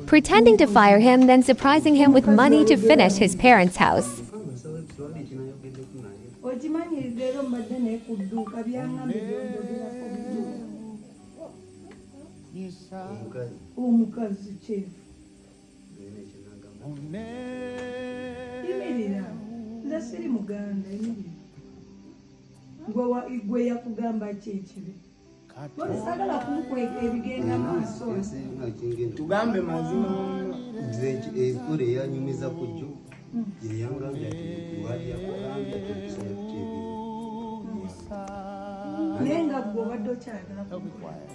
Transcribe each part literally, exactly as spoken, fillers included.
pretending to fire him, then surprising him with money to finish his parents' house. tugambe mazima ekole yanyumiza kujjo yeyangambye wali yakolambye nenga gwe obadde okyagala kukwaya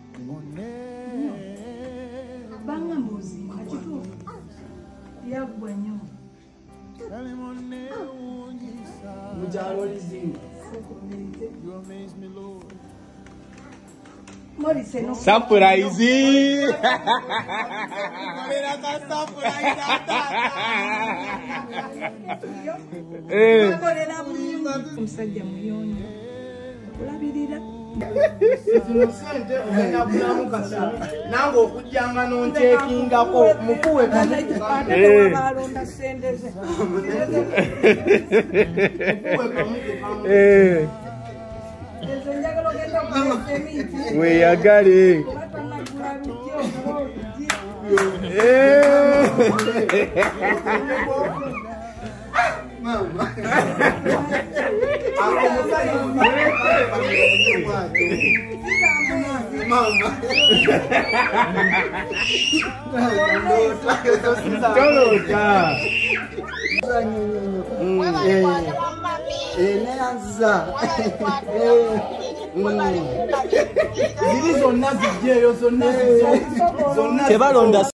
banga mbuzi akituufu yaggwa nnyo mukyalo lizinga surprise! omusajja muyonjo okulabirira zino sente ogenda kulamu kasa nange okujjanga nontekingako mukuwe ate balonda sente ze ezo njagala ogenda okulesa emiti weyagale ziri zonna zijjeeyo zonna zonna tebalonda